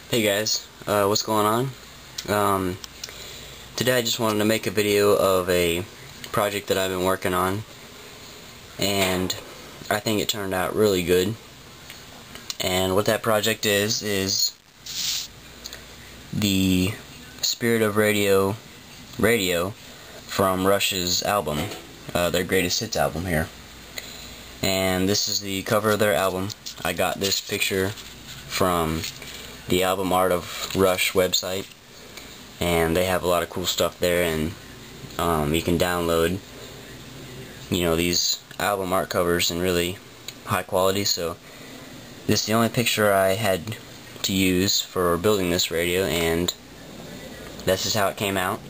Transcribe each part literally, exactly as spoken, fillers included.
Hey guys, uh, what's going on? Um, today I just wanted to make a video of a project that I've been working on, and I think it turned out really good. And what that project is, is the Spirit of Radio radio from Rush's album, uh, their greatest hits album here. And this is the cover of their album. I got this picture from the Album Art of Rush website, and they have a lot of cool stuff there, and um, you can download you know these album art covers in really high quality. So this is the only picture I had to use for building this radio, and this is how it came out.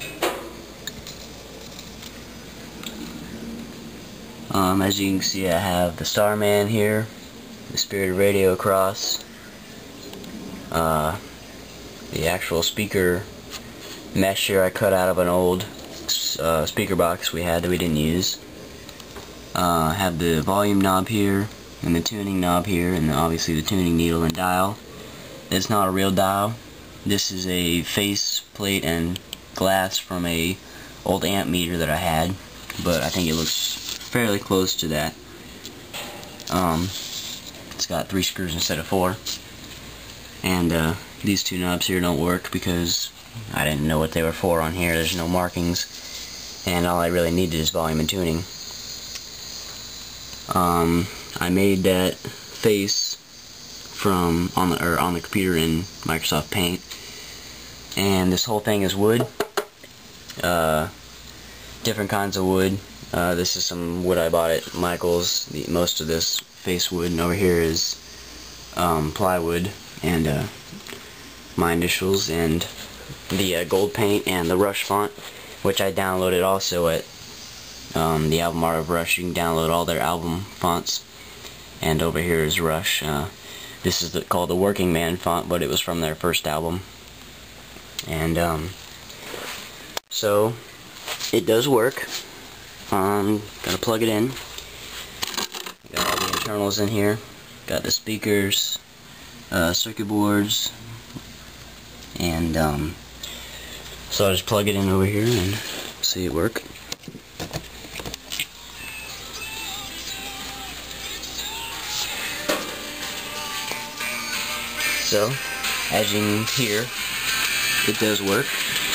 Um, as you can see, I have the Starman here, the Spirit of Radio across, uh, the actual speaker mesh here I cut out of an old uh, speaker box we had that we didn't use. Uh, I have the volume knob here, and the tuning knob here, and obviously the tuning needle and dial. It's not a real dial. This is a face plate and glass from a old amp meter that I had, but I think it looks fairly close to that. Um, it's got three screws instead of four, and uh, these two knobs here don't work because I didn't know what they were for on here. There's no markings, and all I really needed is volume and tuning. Um, I made that face from on the or on the computer in Microsoft Paint, and this whole thing is wood. Uh, different kinds of wood. Uh, this is some wood I bought at Michael's. The, most of this face wood, and over here is um, plywood, and uh, my initials, and the uh, gold paint, and the Rush font, which I downloaded also at um, the Album Art of Rush. You can download all their album fonts, and over here is Rush. Uh, this is the, called the Working Man font, but it was from their first album. And um, so it does work. Um, gotta plug it in. Got all the internals in here. Got the speakers, uh, circuit boards, and um, so I just plug it in over here and see it work. So, as you can hear, it does work.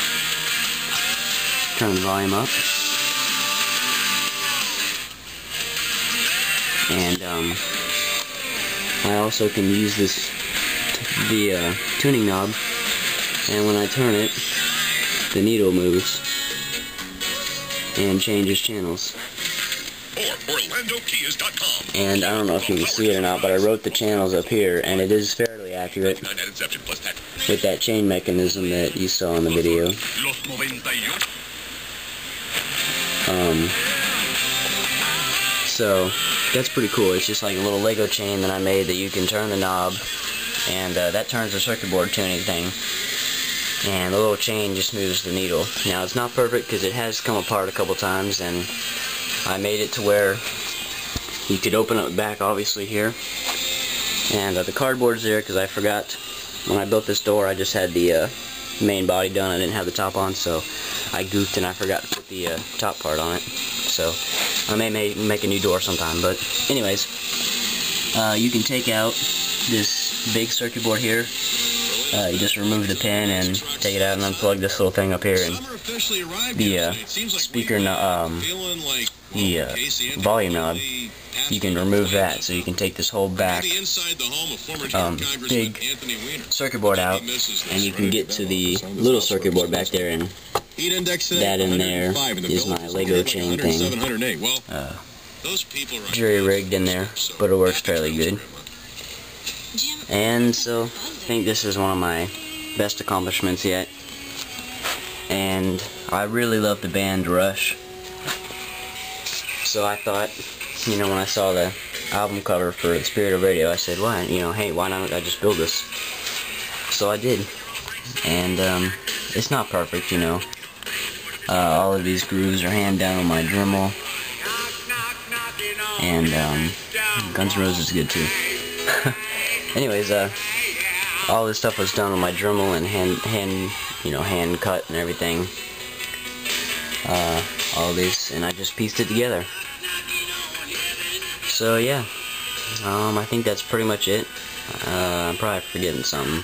Turn the volume up. And um, I also can use this the uh, tuning knob, and when I turn it, the needle moves and changes channels. And I don't know if you can see it or not, but I wrote the channels up here, and it is fairly accurate with that chain mechanism that you saw in the video. Um, so that's pretty cool. It's just like a little Lego chain that I made that you can turn the knob, and uh, that turns the circuit board tuning thing, and the little chain just moves the needle. Now it's not perfect because it has come apart a couple times, and I made it to where you could open up the back obviously here, and uh, the cardboard's there because I forgot when I built this door. I just had the uh, main body done. I didn't have the top on, so I goofed and I forgot to put the uh, top part on it. So I may make a new door sometime, but anyways, uh, you can take out this big circuit board here. Uh, you just remove the pin and take it out and unplug this little thing up here, and the uh, speaker, um, the uh, volume knob, you can remove that, so you can take this whole back um, big circuit board out, and you can get to the little circuit board back there, and that in there is my Lego chain thing, uh, jury-rigged in there, but it works fairly good. And so I think this is one of my best accomplishments yet, and I really love the band Rush, so I thought, you know, when I saw the album cover for Spirit of Radio, I said, why, you know, hey, why not I just build this? So I did, and um, it's not perfect, you know. Uh, all of these grooves are hand down on my Dremel, and um, Guns N' Roses is good too. Anyways, uh, all this stuff was done with my Dremel and hand, hand, you know, hand cut and everything. Uh, all these, and I just pieced it together. So yeah, um, I think that's pretty much it. Uh, I'm probably forgetting something.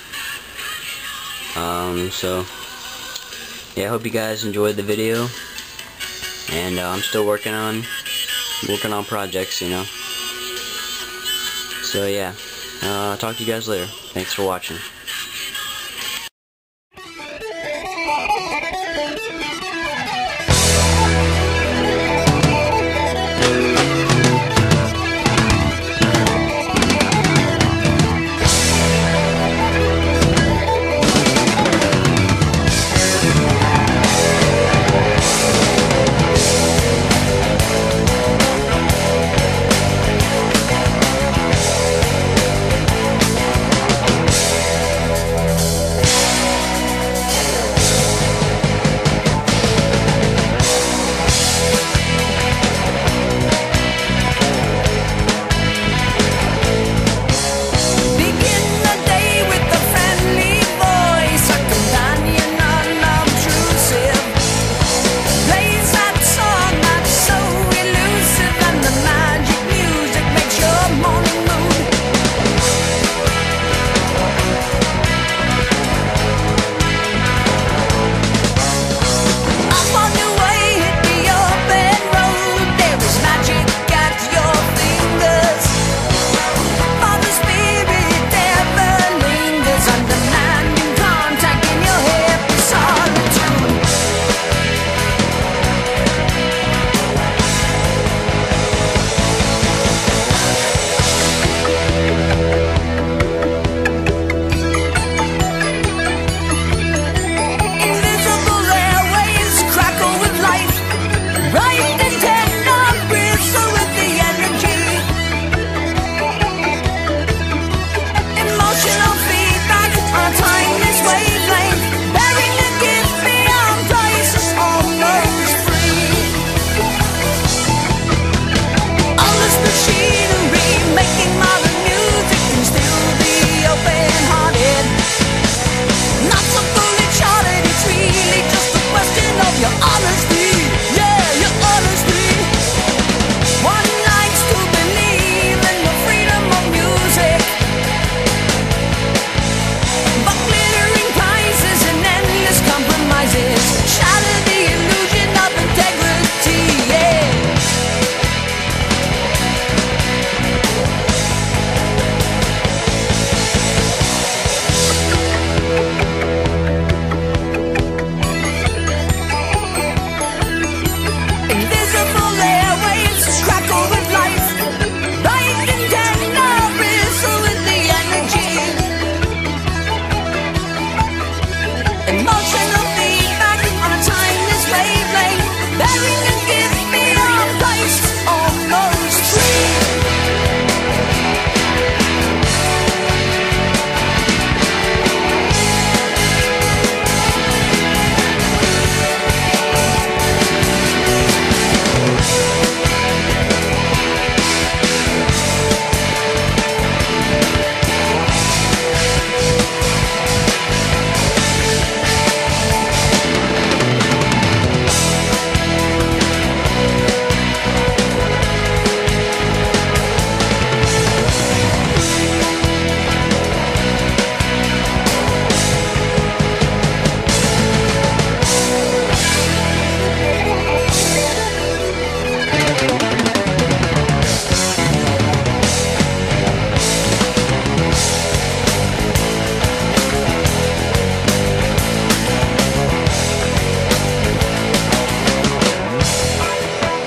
Um, so yeah, I hope you guys enjoyed the video, and uh, I'm still working on working on projects, you know. So yeah, uh, I'll talk to you guys later. Thanks for watching.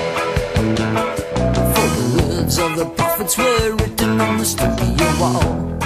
Were written on the studio wall.